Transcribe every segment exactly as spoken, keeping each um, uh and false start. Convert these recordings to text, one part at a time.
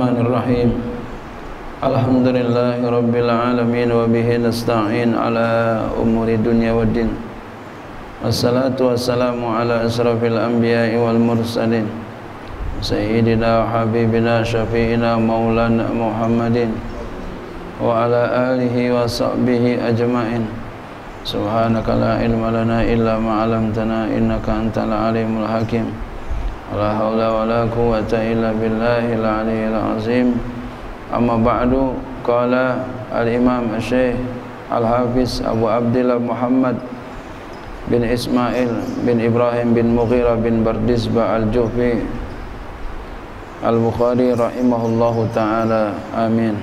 Bismillahirrahmanirrahim. Alhamdulillahi rabbil alamin wa bihi nasta'in ala umuri dunya waddin. Wassalatu wassalamu ala asrafil anbiya'i wal mursalin sayyidina wa habibina syafi'ina maulana Muhammadin wa ala alihi wa sahbihi ajma'in. Subhanaka la ilma lana illa ma 'allamtana innaka antal alimul hakim. La haula wa la quwwata illa billahil aliyyil azim. Amma ba'du, qala al-imam Syekh Al-Hafiz Abu Abdillah Muhammad bin Ismail bin Ibrahim bin Mughirah bin Bardizbah Al-Juhfi Al-Bukhari rahimahullahu ta'ala, amin.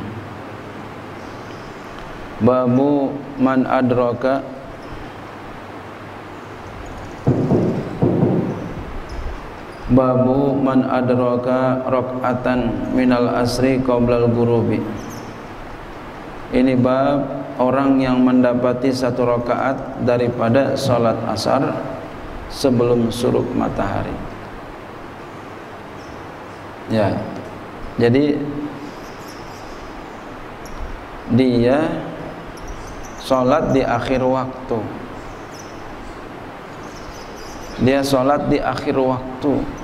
Babu man adraka Babu man adraka rak'atan minal asri qoblal ghurubi. Ini bab orang yang mendapati satu rakaat daripada salat asar sebelum suruk matahari. Ya. Jadi dia salat di akhir waktu. Dia salat di akhir waktu.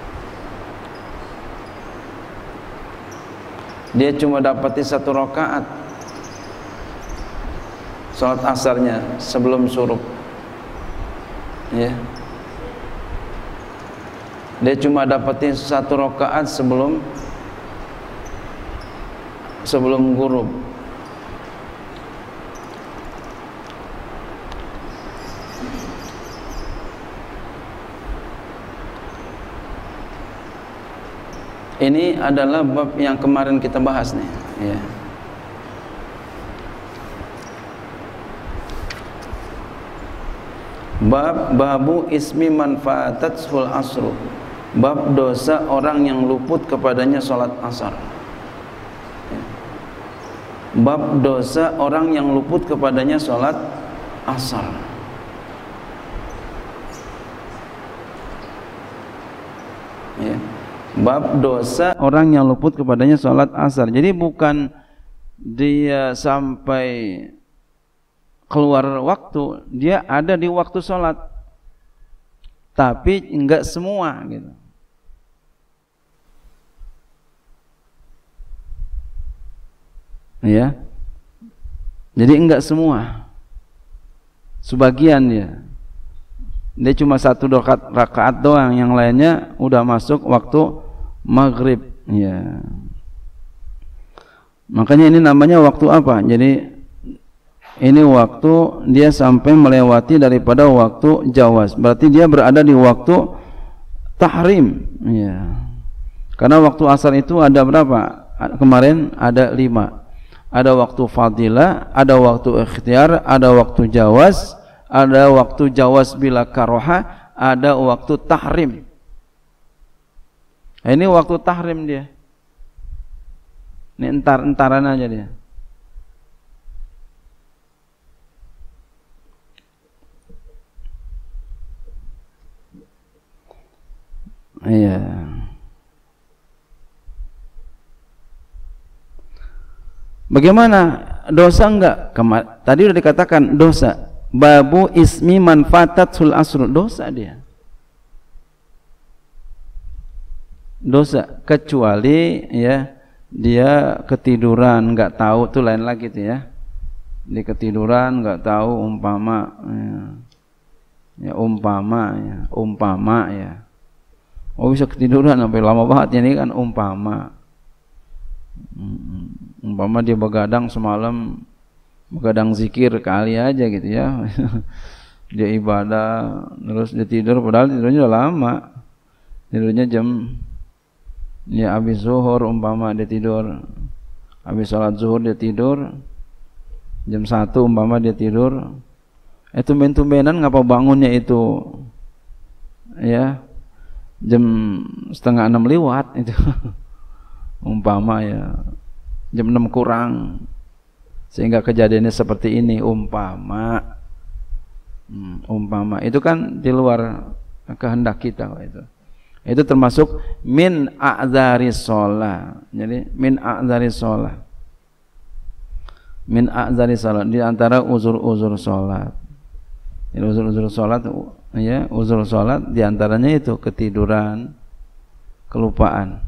Dia cuma dapati satu rakaat salat asarnya sebelum suruk, ya. Dia cuma dapati satu rakaat sebelum sebelum ghurub. Ini adalah bab yang kemarin kita bahas nih, ya. Bab babu ismi manfaatatul asru. Bab dosa orang yang luput kepadanya salat asar. Ya. Bab dosa orang yang luput kepadanya salat asar. Ya. Bab dosa orang yang luput kepadanya sholat asar. Jadi bukan dia sampai keluar waktu, dia ada di waktu sholat, tapi enggak semua gitu. Ya, jadi enggak semua, sebagian ya. Dia cuma satu rakaat rakaat doang, yang lainnya udah masuk waktu maghrib, ya. Makanya ini namanya waktu apa? Jadi ini waktu dia sampai melewati daripada waktu jawaz. Berarti dia berada di waktu tahrim, ya. Karena waktu asar itu ada berapa? Kemarin ada lima. Ada waktu fadilah, ada waktu ikhtiar, ada waktu jawaz, ada waktu jawaz bila karoha, ada waktu tahrim. Ini waktu tahrim dia. Ini entar-entaran aja dia. Iya. Bagaimana? Dosa enggak? Kemar tadi sudah dikatakan dosa. Babu ismi manfaatatul asr, dosa dia. Dosa kecuali ya dia ketiduran nggak tahu, tuh lain lagi tuh ya. Dia ketiduran nggak tahu, umpama ya, ya umpama ya umpama ya. Oh, bisa ketiduran sampai lama banget, ini kan umpama. Umpama dia begadang semalam, begadang zikir kali aja gitu ya. Dia ibadah terus dia tidur, padahal tidurnya udah lama. Tidurnya jam ya habis zuhur, umpama dia tidur habis sholat zuhur, dia tidur jam satu umpama dia tidur. Eh, tumben-tumbenan ngapa bangunnya itu ya jam setengah enam lewat itu. Umpama ya jam enam kurang, sehingga kejadiannya seperti ini, umpama hmm, umpama itu kan di luar kehendak kita itu. Itu termasuk min a'dzaris shalah. Jadi min a'dzaris shalah. Min a'dzaris shalah di antara uzur-uzur salat. Jadi uzur-uzur salat ya, uzur salat di antaranya itu ketiduran, kelupaan.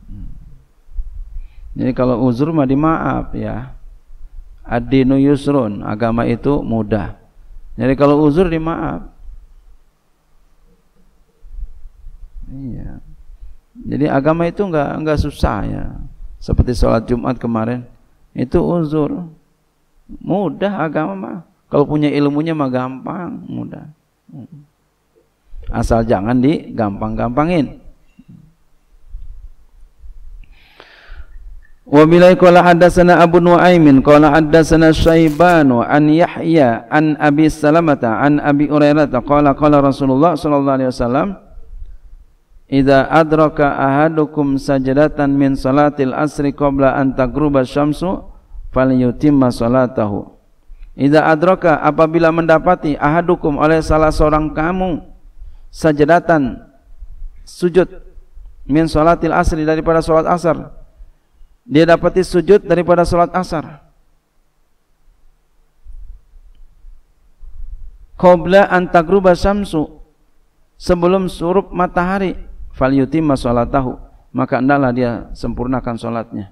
Jadi kalau uzur mah dimaaf ya. Ad-dinu yusrun, agama itu mudah. Jadi kalau uzur dimaaf. Iya. Jadi agama itu enggak enggak susah ya. Seperti sholat Jumat kemarin, itu uzur. Mudah agama mah. Kalau punya ilmunya mah gampang, mudah. Asal jangan digampang-gampangin. Wa bilai qala hadatsana Abu Nuaimin qala hadatsana Syaibanu an Yahya an Abi Salamah an Abi Hurairah qala qala Rasulullah sallallahu alaihi wasallam idza adraka ahadukum sajdatan min salatil asri qabla an taghruba syamsu falyutimma salatahu. Idza adraka, apabila mendapati ahadukum oleh salah seorang kamu sajdatan sujud min salatil asri daripada salat asar, dia dapati sujud daripada salat asar qabla an taghruba syamsu, sebelum surup matahari, falyutimma sholatahu, maka hendaklah dia sempurnakan sholatnya.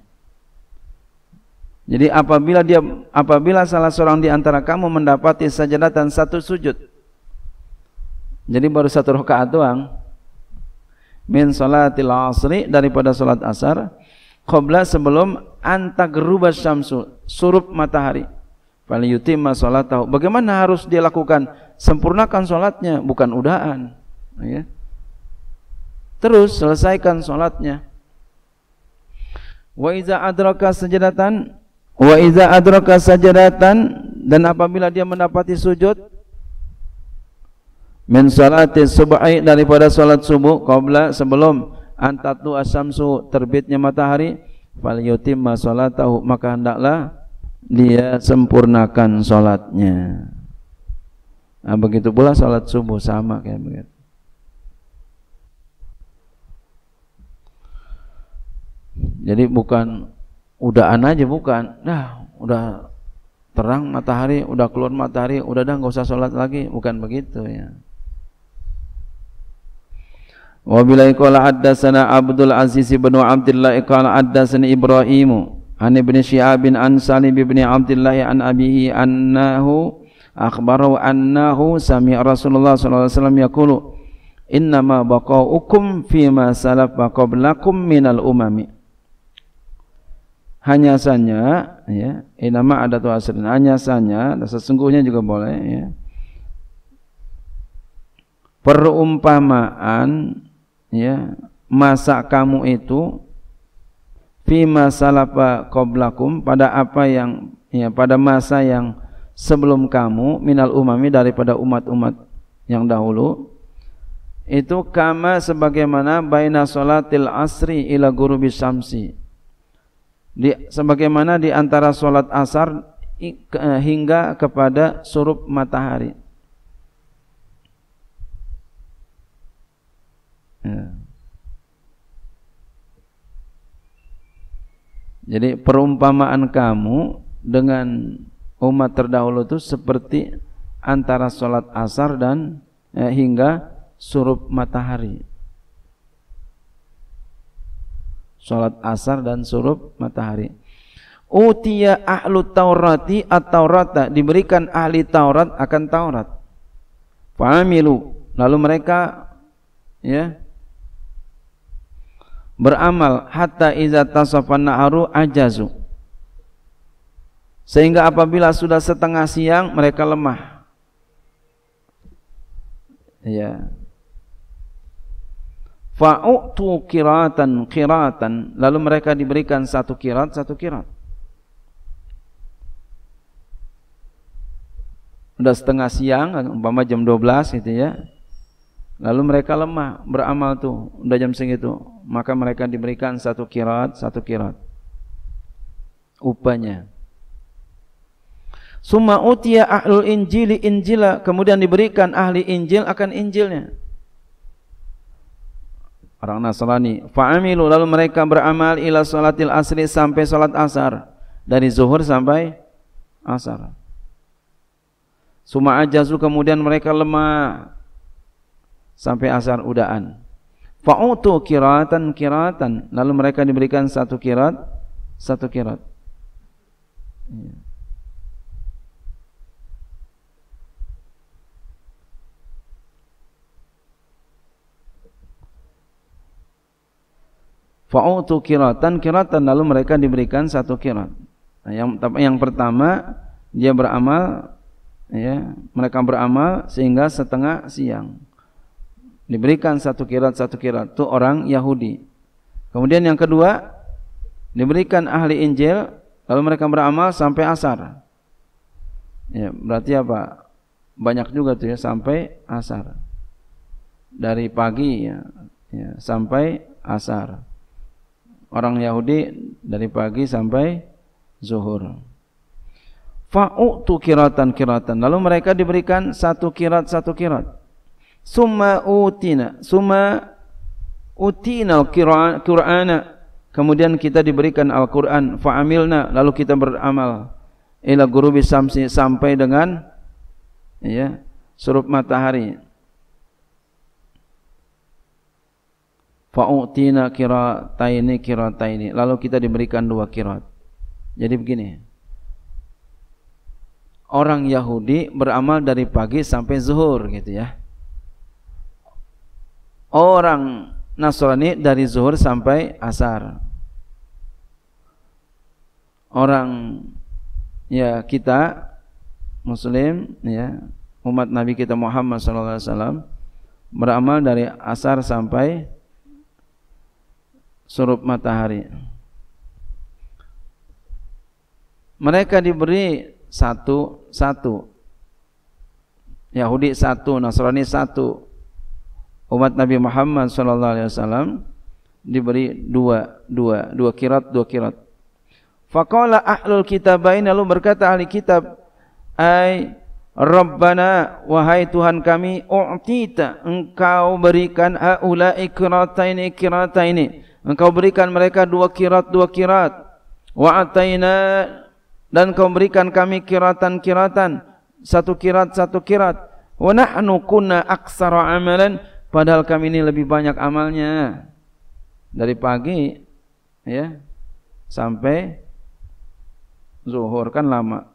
Jadi apabila dia apabila salah seorang di antara kamu mendapati sajadatan satu sujud, jadi baru satu rakaat doang, min sholatil asri daripada sholat asar, qabla sebelum antagruba syamsu, surup matahari, falyutimma sholatahu. Bagaimana harus dia lakukan? Sempurnakan sholatnya, bukan udahan. Ya. Terus selesaikan sholatnya. Wa iza adraka sajadatan, wa iza adraka sajadatan, dan apabila dia mendapati sujud min salati subhi daripada salat subuh, qabla sebelum antatu asyamsu terbitnya matahari, falyutimma salatahu, maka hendaklah dia sempurnakan salatnya. Nah, begitu pula salat subuh sama kayak begitu. Jadi bukan udahan aja, bukan. Nah, udah terang matahari, udah keluar matahari, udah dah nggak usah sholat lagi, bukan begitu ya. Wa billahi qala haddatsana Abdul Aziz bin Abdullah qala haddatsana Ibrahim an ibn Syihab an Salim bin Abdullah an abihi annahu akhbarahu annahu sami'a Rasulullah sallallahu alaihi wasallam yaqulu innama baqaukum fima salafa qablakum minal umami. Hanya saja ya, inama ada tu asrin, hanya saja, dan sesungguhnya juga boleh ya, perumpamaan ya, masa kamu itu fima salafa qablakum, pada apa yang ya, pada masa yang sebelum kamu, minal umami daripada umat-umat yang dahulu, itu kama sebagaimana baina salatil asri ila ghurubi syamsi, di, sebagaimana di antara salat asar hingga kepada surup matahari. Ya. Jadi perumpamaan kamu dengan umat terdahulu itu seperti antara salat asar dan eh, hingga surup matahari. Salat asar dan surup matahari. Utiya ahlu taurati at-taurata, diberikan ahli Taurat akan Taurat. Fa'amilu, lalu mereka ya beramal hatta iza tasafan naharu ajazu, sehingga apabila sudah setengah siang mereka lemah. Ya. Fa'utu kiratan kiratan, lalu mereka diberikan satu kirat satu kirat. Sudah setengah siang, umpama jam dua belas gitu ya. Lalu mereka lemah beramal tuh, udah jam segitu, maka mereka diberikan satu kirat satu kirat upahnya. Summa utiya ahlul injili injila, kemudian diberikan ahli Injil akan Injilnya. orang Nasrani. Fa'amilu, lalu mereka beramal ila salatil asri, sampai salat asar, dari zuhur sampai asar. Suma ajazu, kemudian mereka lemah sampai asar udaan. Fa'utu kiratan kiratan, lalu mereka diberikan satu kirat satu kirat. Fa'utu kiratan kiratan, lalu mereka diberikan satu kirat. Nah, yang yang pertama dia beramal, ya, mereka beramal sehingga setengah siang diberikan satu kirat satu kirat, itu orang Yahudi. Kemudian yang kedua diberikan ahli Injil, lalu mereka beramal sampai asar. Ya, berarti apa? Banyak juga tuh ya, sampai asar. Dari pagi ya, ya sampai asar. Orang Yahudi dari pagi sampai zuhur. Fa'utu kiratan kiratan, lalu mereka diberikan satu kirat satu kirat. Summa utina, summa utina al-Qur'ana, kemudian kita diberikan Al-Qur'an. Fa'amilna, lalu kita beramal ila gurubi samsi, sampai dengan ya surup matahari. Fa'utina kirataini kirataini, lalu kita diberikan dua kirat. Jadi begini, orang Yahudi beramal dari pagi sampai zuhur gitu ya. Orang Nasrani dari zuhur sampai asar. Orang ya kita Muslim ya, umat Nabi kita Muhammad sallallahu alaihi wasallam beramal dari asar sampai surup matahari. Mereka diberi satu satu, Yahudi satu, Nasrani satu. Umat Nabi Muhammad sallallahu alaihi wasallam diberi dua, dua, dua kirat, dua kirat. Faqala ahlul kitabain, lalu berkata ahli kitab, ai Rabbana, wahai Tuhan kami, u'tita, engkau berikan haula'i kirataini kirataini, engkau berikan mereka dua kirat, dua kirat. Wa ataina, dan kau berikan kami kiratan kiratan, satu kirat, satu kirat. Wa nahnu kunna aksara amalan, padahal kami ini lebih banyak amalnya. Dari pagi ya sampai zuhur kan lama.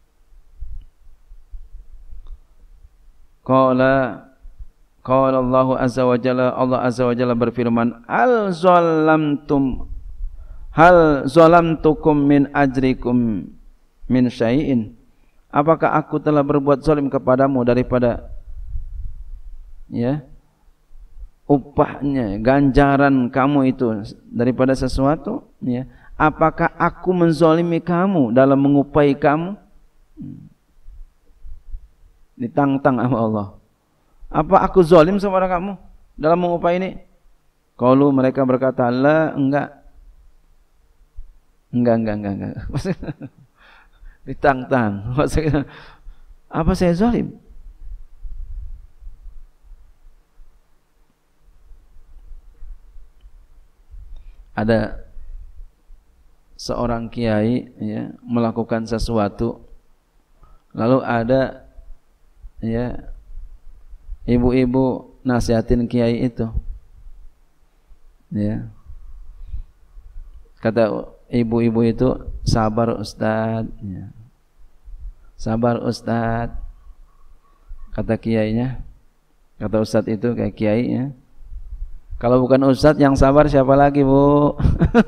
Qala qala Allah azza wa jalla, Allah azza wa jalla berfirman, al zalamtum hal zalamtukum min ajrikum min syai'in, apakah aku telah berbuat zalim kepadamu daripada ya upahnya, ganjaran kamu itu daripada sesuatu ya. Apakah aku menzalimi kamu dalam mengupai kamu? Ditantang sama Allah. Apa aku zalim sama kamu dalam mengupai ini? Kalau mereka berkata, la, enggak. Enggak, enggak, enggak, enggak. Ditantang. Maksudnya, apa saya zalim? Ada seorang kiai ya melakukan sesuatu, lalu ada ya ibu-ibu nasihatin kiai itu ya, kata ibu-ibu itu, sabar Ustadz ya. Sabar Ustadz, kata kiainya, kata Ustadz itu kayak kiai ya, kalau bukan Ustadz yang sabar siapa lagi Bu?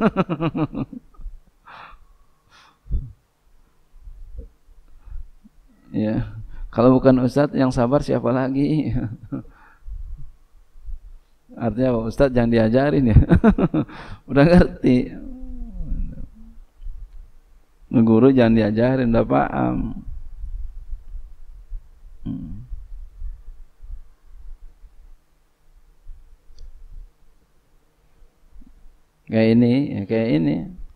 Ya, kalau bukan Ustadz yang sabar siapa lagi? Artinya apa? Ustadz jangan diajarin ya. Udah ngerti. Guru jangan diajarin, udah paham. Hmm. Kayak ini, ya kayak ini.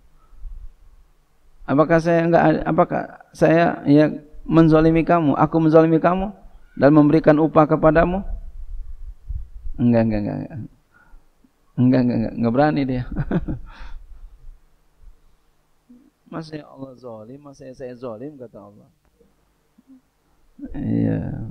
Apakah saya enggak, apakah saya ya menzalimi kamu? Aku menzalimi kamu dan memberikan upah kepadamu? Enggak, enggak, enggak. Enggak, enggak, enggak, enggak berani dia. Masa Allah zalim, masa saya zalim, kata Allah. Iya.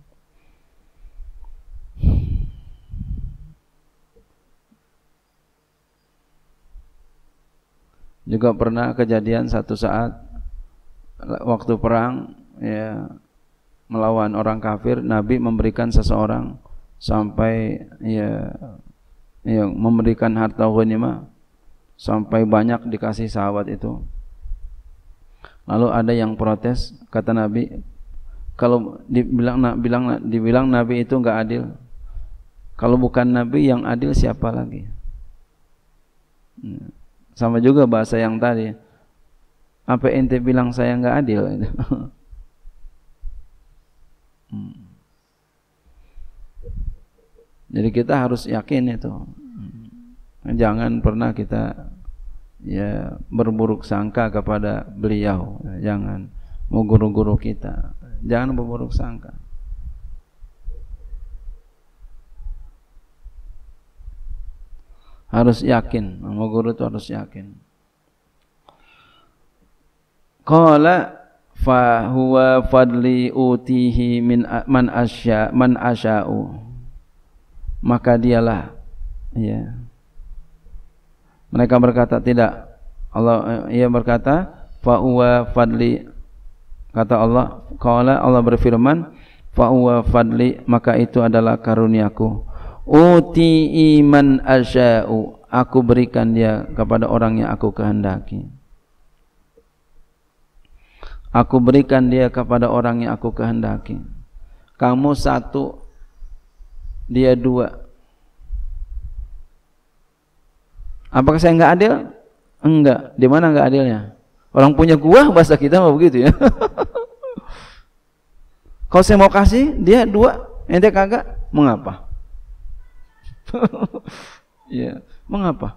Juga pernah kejadian satu saat waktu perang ya melawan orang kafir, Nabi memberikan seseorang sampai ya yang memberikan harta ghanimah sampai banyak dikasih sahabat itu. Lalu ada yang protes, kata Nabi, kalau dibilang bilang dibilang Nabi itu enggak adil. Kalau bukan Nabi yang adil siapa lagi? Sama juga bahasa yang tadi. Apa ente bilang saya enggak adil? hmm. Jadi kita harus yakin itu. Jangan pernah kita ya berburuk sangka kepada beliau. Jangan, mau guru-guru kita, jangan berburuk sangka. Harus yakin, mau guru itu harus yakin. Qala fa huwa fadli utihi min man asya man asya'u. Maka dialah ya. Mereka berkata tidak. Allah ia berkata fa huwa fadli, kata Allah, qala Allah berfirman fa huwa fadli, maka itu adalah karuniaku. Uti iman asya'u, aku berikan dia kepada orang yang aku kehendaki. Aku berikan dia kepada orang yang aku kehendaki. Kamu satu, dia dua. Apakah saya enggak adil? Enggak. Di mana enggak adilnya? Orang punya gua, bahasa kita mah begitu ya. Kalau saya mau kasih dia dua, ente kagak, mengapa? Ya, mengapa?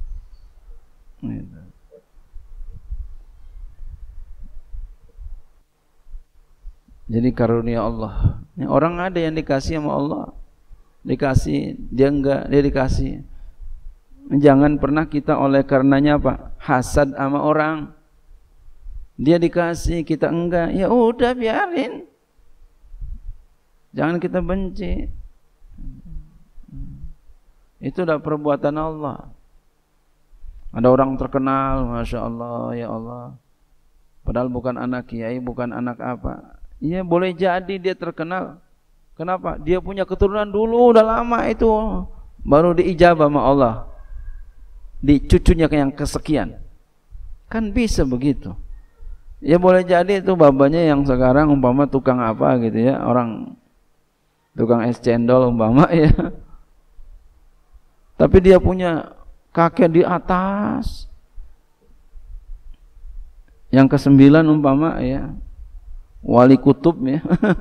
Jadi karunia Allah. Ini orang ada yang dikasih sama Allah, dikasih, dia enggak, dia dikasih. Jangan pernah kita oleh karenanya apa? Hasad sama orang. Dia dikasih, kita enggak. Ya udah biarin. Jangan kita benci. Itu adalah perbuatan Allah. Ada orang terkenal, Masya Allah, ya Allah, padahal bukan anak kiai, bukan anak apa. Ya boleh jadi dia terkenal. Kenapa? Dia punya keturunan dulu, udah lama itu, baru diijabah sama Allah, di cucunya yang kesekian. Kan bisa begitu. Ya boleh jadi itu babanya yang sekarang umpama tukang apa gitu ya, orang tukang es cendol umpama ya. Tapi dia punya kakek di atas, yang kesembilan umpama ya, wali kutub ya,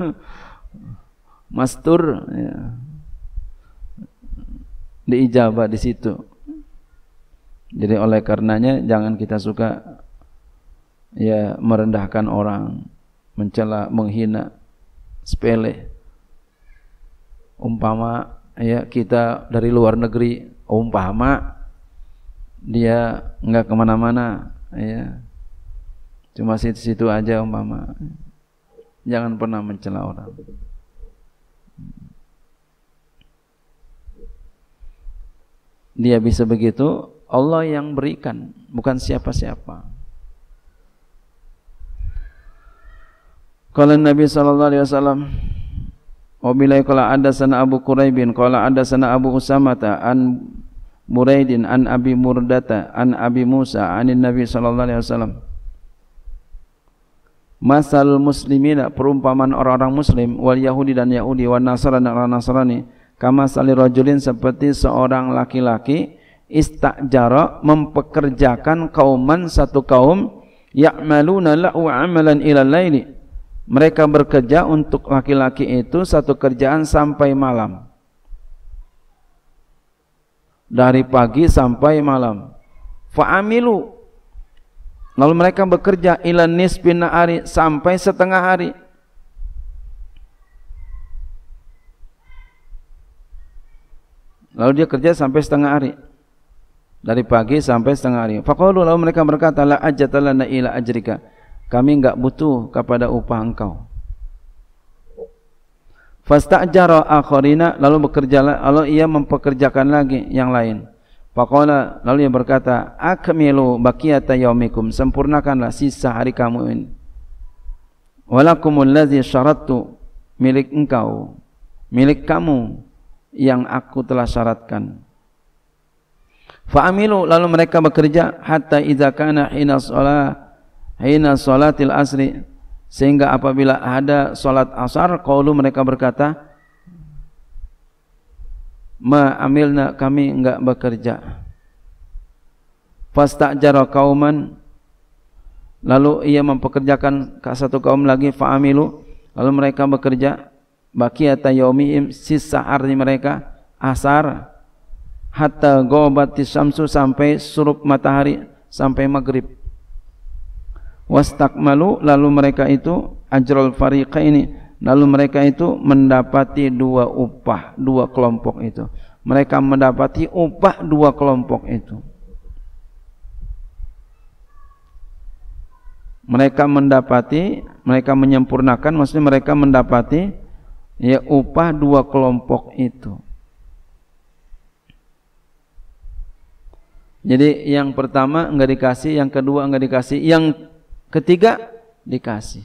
mastur ya, diijabah di situ. Jadi oleh karenanya jangan kita suka ya merendahkan orang, mencela, menghina, sepele. Umpama ya kita dari luar negeri, umpama dia enggak kemana-mana ya, cuma situ-situ aja umpama, jangan pernah mencela orang. Dia bisa begitu, Allah yang berikan, bukan siapa-siapa. Qala Nabi sallallahu alaihi wasallam, wabillahi qala hadatsana Abu Quraibin qala hadatsana Abu Usamata an Buraidin an Abi Murdata an Abi Musa anin Nabi sallallahu alaihi wasallam. Masal muslimina, perumpamaan orang-orang muslim, wal yahudi dan Yahudi, wan nasara dan orang Nasrani, kama sali rajulin, seperti seorang laki-laki, istajara, mempekerjakan kauman, satu kaum, ya'maluna lahu amalan ilal laili, mereka bekerja untuk laki-laki itu satu kerjaan sampai malam, dari pagi sampai malam. Fa'amilu, lalu mereka bekerja ilan nisfin nahari, sampai setengah hari. Lalu dia kerja sampai setengah hari. Dari pagi sampai setengah hari. Faqalu, lalu mereka berkata, la ajata lana ila ajrika. Kami enggak butuh kepada upah engkau. Fasta'jara akharina, lalu bekerja, lalu ia mempekerjakan lagi yang lain. Faqala, lalu ia berkata, akmilu baqiyata yaumikum, sempurnakanlah sisa hari kamu ini. Walakumul ladzi syarattu, milik engkau, milik kamu yang aku telah syaratkan. Fa'amilu, lalu mereka bekerja hatta idza kana hina shalah hina salatil asri, sehingga apabila ada salat asar, qaulu, mereka berkata, ma amilna, kami enggak bekerja. Fasta'jara qauman, lalu ia mempekerjakan satu kaum lagi. Fa'amilu, lalu mereka bekerja baqiyata yaumihim, sisa hari mereka asar, hatta ghabatis syamsu, sampai surup matahari, sampai maghrib. Wastakmalu, lalu mereka itu ajrul fariqaini, lalu mereka itu mendapati dua upah, dua kelompok itu. Mereka mendapati upah dua kelompok itu. Mereka mendapati, mereka menyempurnakan, maksudnya mereka mendapati ya upah dua kelompok itu. Jadi yang pertama enggak dikasih, yang kedua enggak dikasih, yang ketiga dikasih.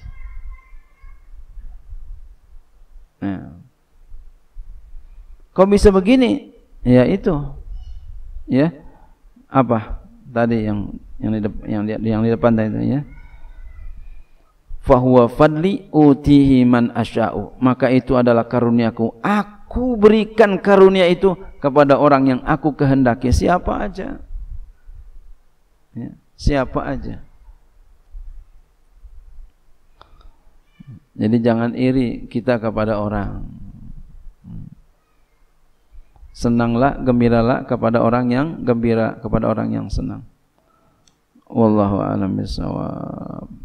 Nah, kok bisa begini? Ya itu, ya apa tadi yang yang di depan, yang di, yang di depan tadi itu, ya. Fahuwa fadli utihi man asya'u, maka itu adalah karuniaku, aku berikan karunia itu kepada orang yang aku kehendaki, siapa aja. Ya, siapa aja. Jadi jangan iri kita kepada orang. Senanglah, gembiralah kepada orang yang gembira, kepada orang yang senang. Wallahu a'lam bishawab.